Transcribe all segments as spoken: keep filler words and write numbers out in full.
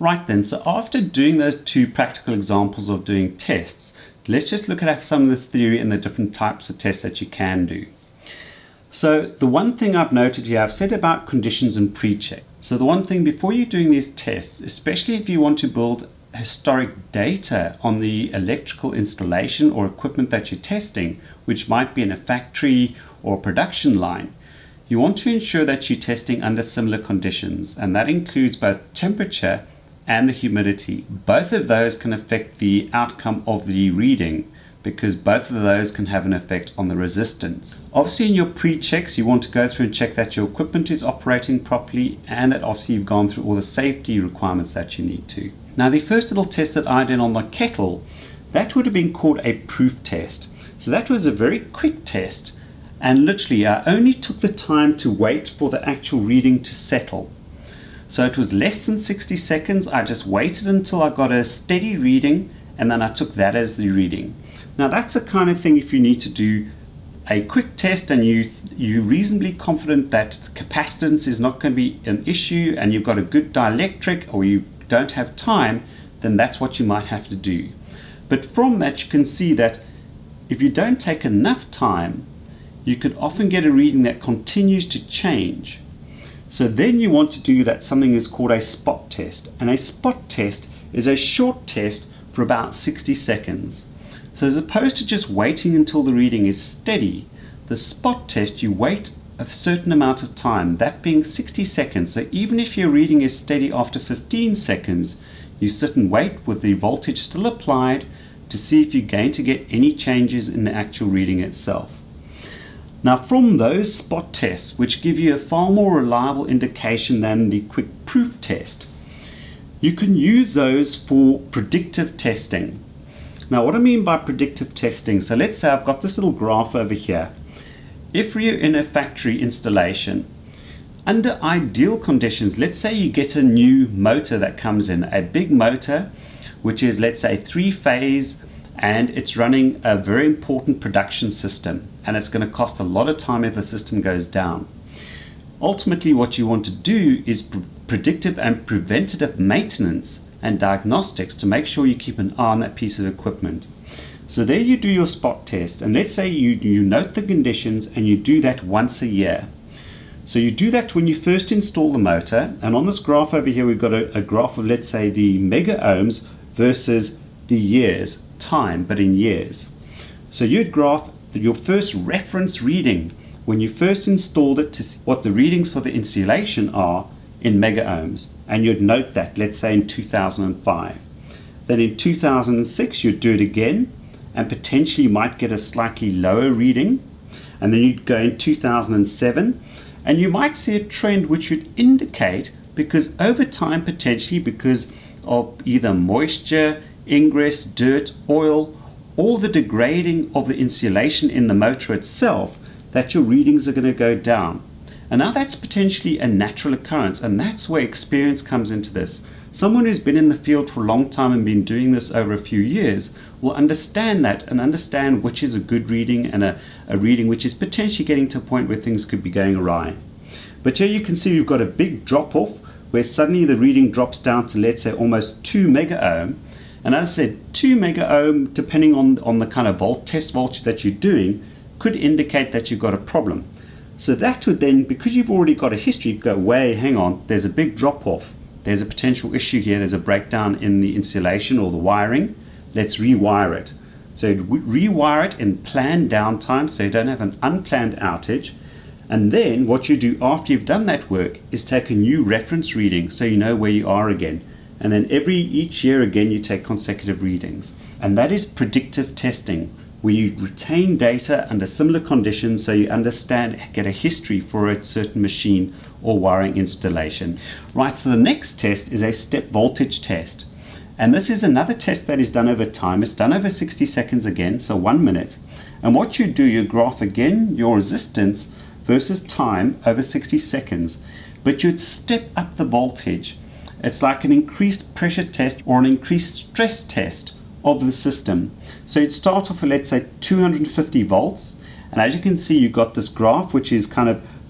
Right then, so after doing those two practical examples of doing tests, let's just look at some of the theory and the different types of tests that you can do. So the one thing I've noted here, I've said about conditions and pre-check. So the one thing before you're doing these tests, especially if you want to build historic data on the electrical installation or equipment that you're testing, which might be in a factory or production line, you want to ensure that you're testing under similar conditions, and that includes both temperature and the humidity. Both of those can affect the outcome of the reading, because both of those can have an effect on the resistance. Obviously in your pre-checks you want to go through and check that your equipment is operating properly and that obviously you've gone through all the safety requirements that you need to. Now the first little test that I did on the kettle, that would have been called a proof test. So that was a very quick test, and literally I only took the time to wait for the actual reading to settle. So it was less than sixty seconds. I just waited until I got a steady reading, and then I took that as the reading. Now that's the kind of thing, if you need to do a quick test and you, you're reasonably confident that capacitance is not going to be an issue and you've got a good dielectric, or you don't have time, then that's what you might have to do. But from that you can see that if you don't take enough time, you could often get a reading that continues to change. So then you want to do that something is called a spot test, and a spot test is a short test for about sixty seconds. So as opposed to just waiting until the reading is steady, the spot test you wait a certain amount of time, that being sixty seconds. So even if your reading is steady after fifteen seconds, you sit and wait with the voltage still applied to see if you're going to get any changes in the actual reading itself. Now from those spot tests, which give you a far more reliable indication than the quick proof test, you can use those for predictive testing. Now what I mean by predictive testing, so let's say I've got this little graph over here. If you're in a factory installation, under ideal conditions, let's say you get a new motor that comes in, a big motor, which is let's say three phase, and it's running a very important production system, and it's going to cost a lot of time if the system goes down. Ultimately what you want to do is pr predictive and preventative maintenance and diagnostics to make sure you keep an eye on that piece of equipment. So there you do your spot test, and let's say you, you note the conditions and you do that once a year. So you do that when you first install the motor, and on this graph over here we've got a, a graph of let's say the mega ohms versus the years, time but in years. So you'd graph your first reference reading when you first installed it to see what the readings for the insulation are in mega ohms, and you'd note that let's say in two thousand five. Then in two thousand six you'd do it again, and potentially you might get a slightly lower reading, and then you'd go in two thousand seven and you might see a trend which would indicate, because over time potentially because of either moisture, ingress, dirt, oil, or the degrading of the insulation in the motor itself, that your readings are going to go down. And now that's potentially a natural occurrence, and that's where experience comes into this. Someone who's been in the field for a long time and been doing this over a few years will understand that, and understand which is a good reading and a, a reading which is potentially getting to a point where things could be going awry. But here you can see we've got a big drop off where suddenly the reading drops down to let's say almost two mega ohm. And as I said, two mega ohm, depending on, on the kind of volt test voltage that you're doing, could indicate that you've got a problem. So that would then, because you've already got a history, you go, way, hang on, there's a big drop off. There's a potential issue here. There's a breakdown in the insulation or the wiring. Let's rewire it. So rewire it in planned downtime so you don't have an unplanned outage. And then what you do after you've done that work is take a new reference reading so you know where you are again. And then every each year again you take consecutive readings. And that is predictive testing, where you retain data under similar conditions so you understand, get a history for a certain machine or wiring installation. Right, so the next test is a step voltage test. And this is another test that is done over time. It's done over sixty seconds again, so one minute. And what you do, you graph again your resistance versus time over sixty seconds. But you'd step up the voltage. It's like an increased pressure test or an increased stress test of the system. So you'd start off at let's say two hundred fifty volts, and as you can see you've got this graph which is kind of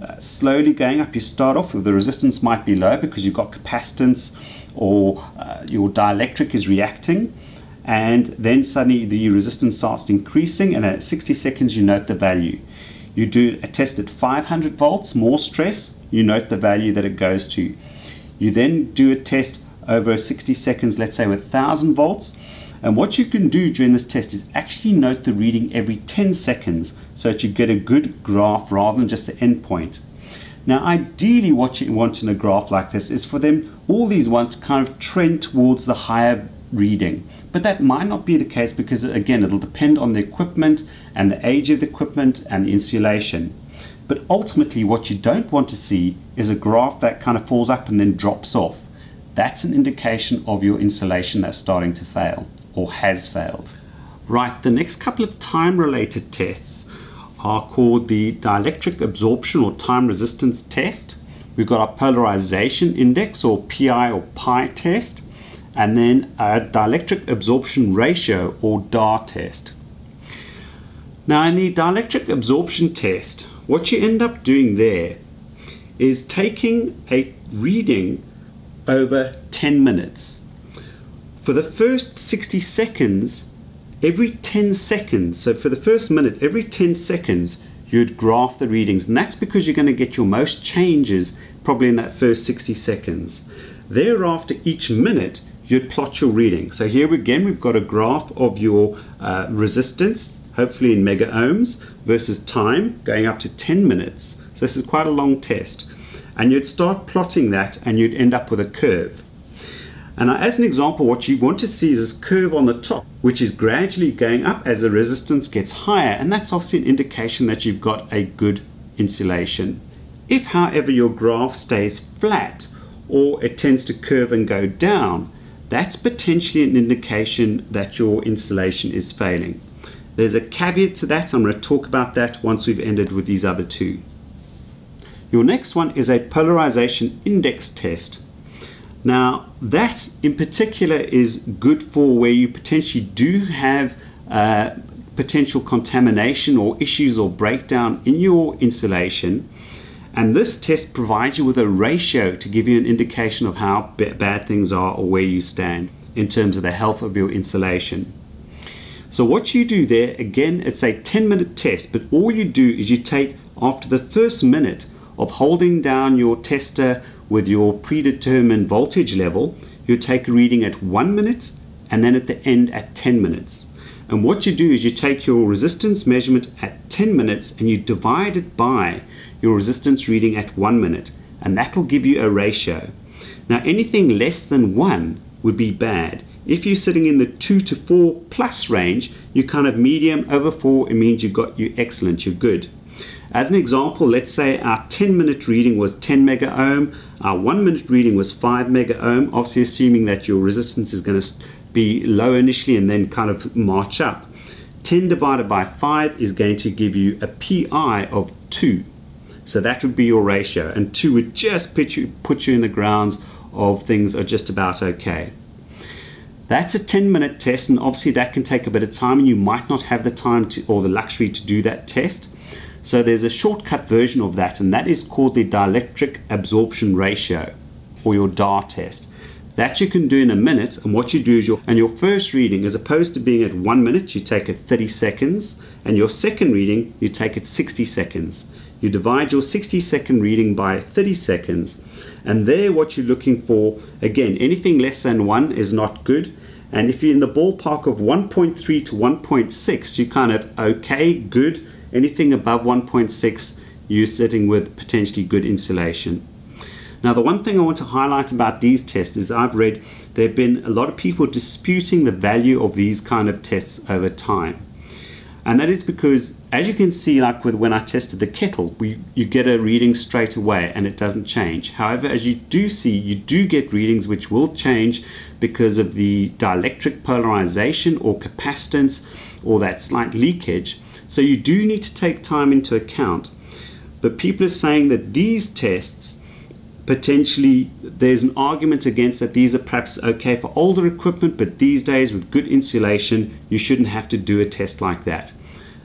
uh, slowly going up. You start off with the resistance might be low because you've got capacitance or uh, your dielectric is reacting, and then suddenly the resistance starts increasing, and at sixty seconds you note the value. You do a test at five hundred volts, more stress, you note the value that it goes to. You then do a test over sixty seconds, let's say with one thousand volts, and what you can do during this test is actually note the reading every ten seconds so that you get a good graph rather than just the endpoint. Now ideally what you want in a graph like this is for them, all these ones, to kind of trend towards the higher reading. But that might not be the case because, again, it'll depend on the equipment and the age of the equipment and the insulation. But ultimately what you don't want to see is a graph that kind of falls up and then drops off. That's an indication of your insulation that's starting to fail or has failed. Right, the next couple of time-related tests are called the dielectric absorption or time resistance test. We've got our polarization index or P I or pi test, and then a dielectric absorption ratio or D A R test. Now in the dielectric absorption test, what you end up doing there is taking a reading over ten minutes. For the first sixty seconds, every ten seconds, so for the first minute, every ten seconds, you'd graph the readings, and that's because you're going to get your most changes probably in that first sixty seconds. Thereafter, each minute, you'd plot your reading. So here again, we've got a graph of your uh, resistance, hopefully in mega ohms, versus time going up to ten minutes. So this is quite a long test. And you'd start plotting that and you'd end up with a curve. And as an example, what you want to see is this curve on the top, which is gradually going up as the resistance gets higher. And that's obviously an indication that you've got a good insulation. If, however, your graph stays flat or it tends to curve and go down, that's potentially an indication that your insulation is failing. There's a caveat to that. I'm going to talk about that once we've ended with these other two. Your next one is a polarization index test. Now that in particular is good for where you potentially do have uh, potential contamination or issues or breakdown in your insulation, and this test provides you with a ratio to give you an indication of how bad things are or where you stand in terms of the health of your insulation. So what you do there, again, it's a ten minute test, but all you do is you take, after the first minute of holding down your tester with your predetermined voltage level, you take a reading at one minute and then at the end at ten minutes. And what you do is you take your resistance measurement at ten minutes and you divide it by your resistance reading at one minute, and that will give you a ratio. Now anything less than one would be bad. If you're sitting in the two to four plus range, you're kind of medium. Over four, it means you've got you excellent, you're good. As an example, let's say our ten minute reading was ten mega ohm, our one minute reading was five mega ohm, obviously assuming that your resistance is going to be low initially and then kind of march up. ten divided by five is going to give you a P I of two. So that would be your ratio, and two would just put you, put you in the grounds of things are just about okay. That's a ten minute test, and obviously that can take a bit of time, and you might not have the time to, or the luxury to do that test. So there's a shortcut version of that, and that is called the dielectric absorption ratio, or your D A R test. That you can do in a minute, and what you do is your, and your first reading, as opposed to being at one minute, you take it thirty seconds, and your second reading, you take it sixty seconds. You divide your sixty second reading by thirty seconds, and there what you're looking for, again, anything less than one is not good, and if you're in the ballpark of one point three to one point six, you're kind of okay, good. Anything above one point six, you're sitting with potentially good insulation. Now the one thing I want to highlight about these tests is I've read there have been a lot of people disputing the value of these kind of tests over time. And that is because, as you can see, like with when I tested the kettle, we, you get a reading straight away and it doesn't change. However, as you do see, you do get readings which will change because of the dielectric polarization or capacitance or that slight leakage. So you do need to take time into account. But people are saying that these tests, potentially there's an argument against that these are perhaps okay for older equipment, but these days with good insulation you shouldn't have to do a test like that.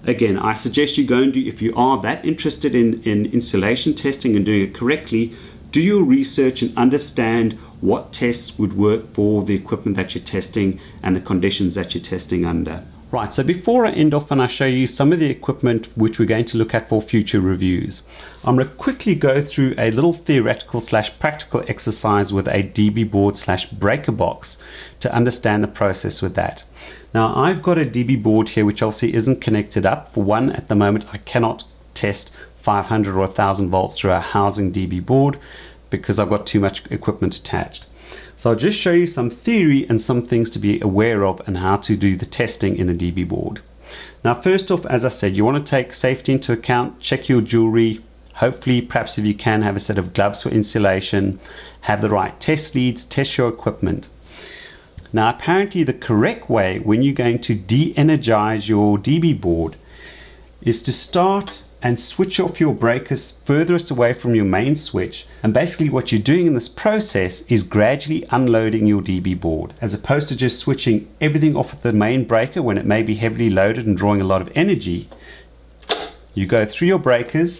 again, I suggest you go and do, if you are that interested in, in insulation testing and doing it correctly, do your research and understand what tests would work for the equipment that you're testing and the conditions that you're testing under. Right, so before I end off and I show you some of the equipment which we're going to look at for future reviews, I'm going to quickly go through a little theoretical slash practical exercise with a D B board slash breaker box to understand the process with that. Now I've got a D B board here which obviously isn't connected up. For one, at the moment I cannot test five hundred or one thousand volts through a housing D B board because I've got too much equipment attached. So I'll just show you some theory and some things to be aware of and how to do the testing in a D B board. Now first off, as I said, you want to take safety into account, check your jewelry, hopefully perhaps if you can have a set of gloves for insulation, have the right test leads, test your equipment. Now apparently the correct way when you're going to de-energize your D B board is to start and switch off your breakers furthest away from your main switch. And basically what you're doing in this process is gradually unloading your D B board, as opposed to just switching everything off at the main breaker when it may be heavily loaded and drawing a lot of energy. You go through your breakers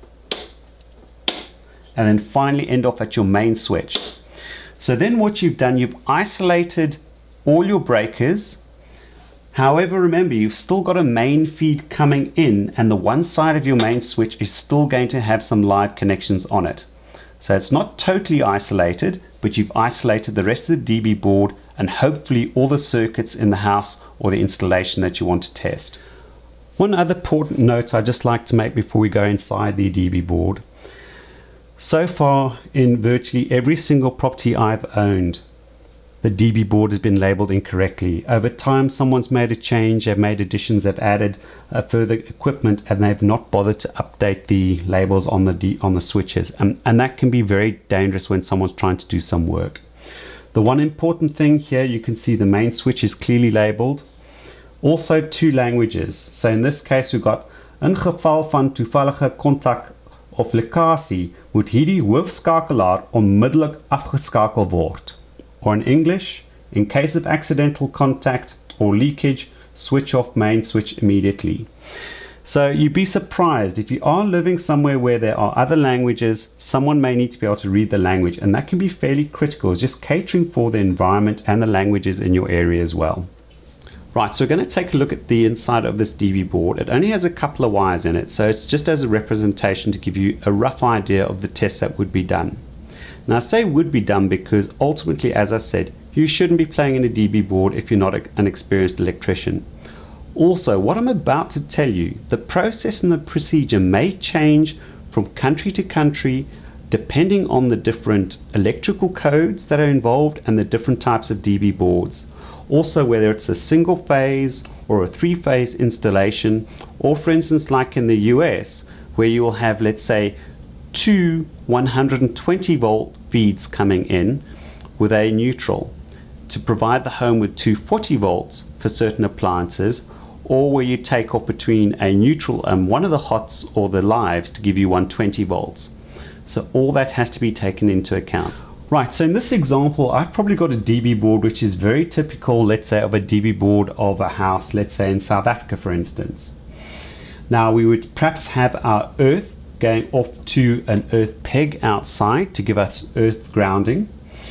and then finally end off at your main switch. So then what you've done, you've isolated all your breakers. However, remember, you've still got a main feed coming in, and the one side of your main switch is still going to have some live connections on it. So it's not totally isolated, but you've isolated the rest of the D B board and hopefully all the circuits in the house or the installation that you want to test. One other important note I'd just like to make before we go inside the D B board. So far, in virtually every single property I've owned, the D B board has been labeled incorrectly. Over time, someone's made a change, they've made additions, they've added uh, further equipment, and they've not bothered to update the labels on the D on the switches. And, and that can be very dangerous when someone's trying to do some work. The one important thing here, you can see the main switch is clearly labeled. Also two languages. So in this case, we've got in geval van toevallige kontak of lekkasie moet hierdie hoofskakelaar onmiddellik afgeskakel word. Or in English, in case of accidental contact or leakage, switch off main switch immediately. So you'd be surprised if you are living somewhere where there are other languages, someone may need to be able to read the language, and that can be fairly critical. It's just catering for the environment and the languages in your area as well. Right, so we're going to take a look at the inside of this D B board. It only has a couple of wires in it, so it's just as a representation to give you a rough idea of the tests that would be done. Now I say would be done because ultimately, as I said, you shouldn't be playing in a D B board if you're not a, an experienced electrician. Also, what I'm about to tell you, the process and the procedure may change from country to country depending on the different electrical codes that are involved and the different types of D B boards. Also, whether it's a single phase or a three phase installation, or for instance like in the U S where you will have, let's say, two one hundred twenty volt feeds coming in with a neutral to provide the home with two forty volts for certain appliances, or where you take off between a neutral and one of the hots or the lives to give you one hundred twenty volts. So all that has to be taken into account. Right, so in this example, I've probably got a D B board which is very typical, let's say, of a D B board of a house, let's say in South Africa, for instance. Now we would perhaps have our earth going off to an earth peg outside to give us earth grounding.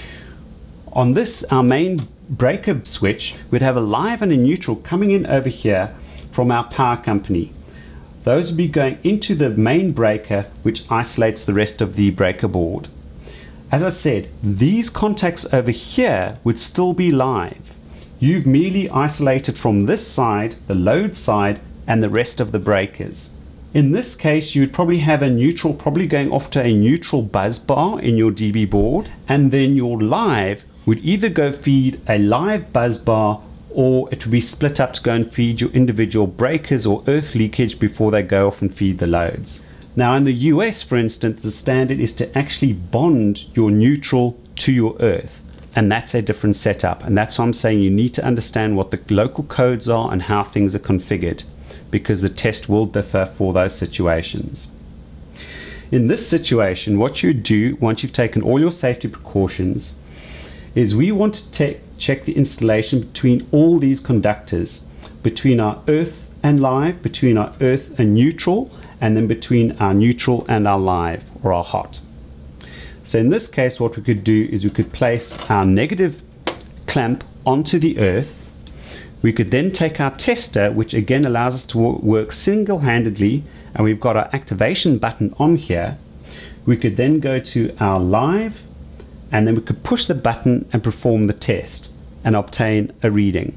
On this, our main breaker switch, we'd have a live and a neutral coming in over here from our power company. Those would be going into the main breaker, which isolates the rest of the breaker board. As I said, these contacts over here would still be live. You've merely isolated from this side, the load side, and the rest of the breakers. In this case, you'd probably have a neutral probably going off to a neutral buzz bar in your D B board, and then your live would either go feed a live buzz bar, or it would be split up to go and feed your individual breakers or earth leakage before they go off and feed the loads. Now in the U S, for instance, the standard is to actually bond your neutral to your earth, and that's a different setup, and that's why I'm saying you need to understand what the local codes are and how things are configured, because the test will differ for those situations. In this situation, what you do once you've taken all your safety precautions is we want to check the installation between all these conductors, between our earth and live, between our earth and neutral, and then between our neutral and our live or our hot. So in this case, what we could do is we could place our negative clamp onto the earth. We could then take our tester, which again allows us to work single-handedly, and we've got our activation button on here. We could then go to our live, and then we could push the button and perform the test and obtain a reading.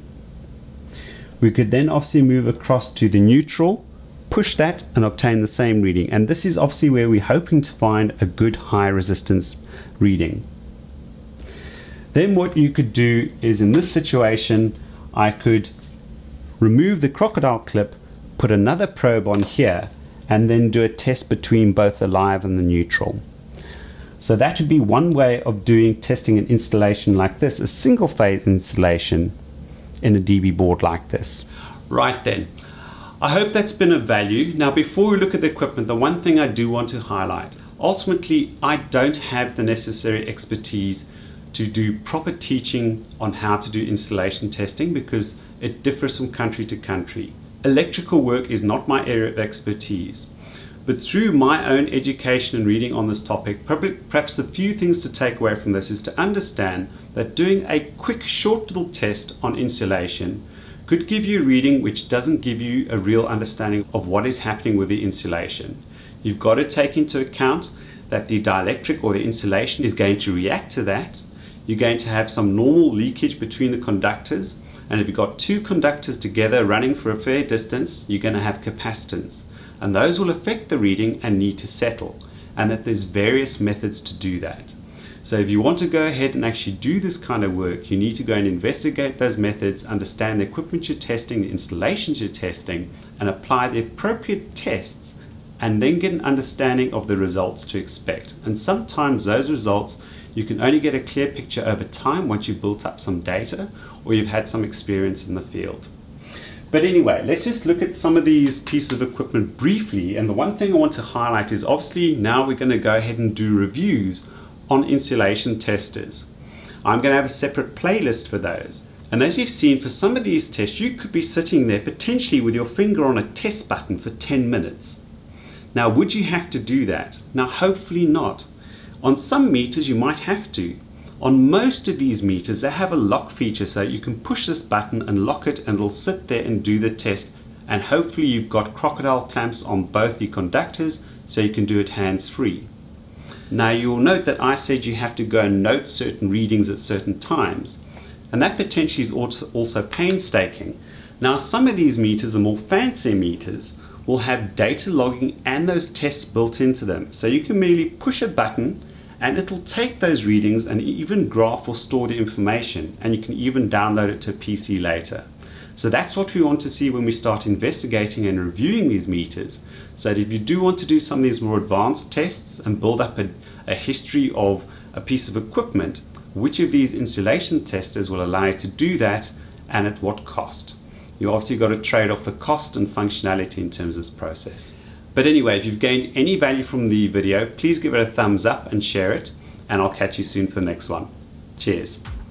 We could then obviously move across to the neutral, push that and obtain the same reading. And this is obviously where we're hoping to find a good high resistance reading. Then what you could do is, in this situation, I could remove the crocodile clip, put another probe on here, and then do a test between both the live and the neutral. So that would be one way of doing testing an installation like this, a single phase installation in a D B board like this. Right then, I hope that's been of value. Now before we look at the equipment, the one thing I do want to highlight, ultimately I don't have the necessary expertise to do proper teaching on how to do installation testing because it differs from country to country. Electrical work is not my area of expertise. But through my own education and reading on this topic, probably, perhaps the few things to take away from this is to understand that doing a quick short little test on insulation could give you a reading which doesn't give you a real understanding of what is happening with the insulation. You've got to take into account that the dielectric or the insulation is going to react to that. You're going to have some normal leakage between the conductors, and if you've got two conductors together running for a fair distance, you're going to have capacitance. And those will affect the reading and need to settle, and that there's various methods to do that. So if you want to go ahead and actually do this kind of work, you need to go and investigate those methods, understand the equipment you're testing, the installations you're testing, and apply the appropriate tests, and then get an understanding of the results to expect. And sometimes those results you can only get a clear picture over time once you've built up some data or you've had some experience in the field. But anyway, let's just look at some of these pieces of equipment briefly. And the one thing I want to highlight is obviously now we're going to go ahead and do reviews on insulation testers. I'm going to have a separate playlist for those. And as you've seen, for some of these tests, you could be sitting there potentially with your finger on a test button for ten minutes. Now, would you have to do that? Now, hopefully not. On some meters, you might have to. On most of these meters, they have a lock feature, so you can push this button and lock it and it'll sit there and do the test. And hopefully you've got crocodile clamps on both the conductors so you can do it hands-free. Now you'll note that I said you have to go and note certain readings at certain times. And that potentially is also, also painstaking. Now some of these meters, the more fancy meters, will have data logging and those tests built into them. So you can merely push a button and it'll take those readings and even graph or store the information, and you can even download it to a P C later. So that's what we want to see when we start investigating and reviewing these meters, so that if you do want to do some of these more advanced tests and build up a, a history of a piece of equipment, which of these insulation testers will allow you to do that and at what cost. You obviously got to trade off the cost and functionality in terms of this process. But anyway, if you've gained any value from the video, please give it a thumbs up and share it, and I'll catch you soon for the next one. Cheers.